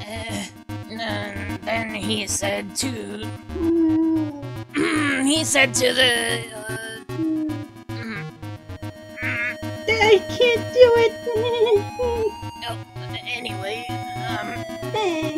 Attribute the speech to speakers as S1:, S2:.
S1: Then he said to... he said to the...
S2: I can't do it.
S1: anyway,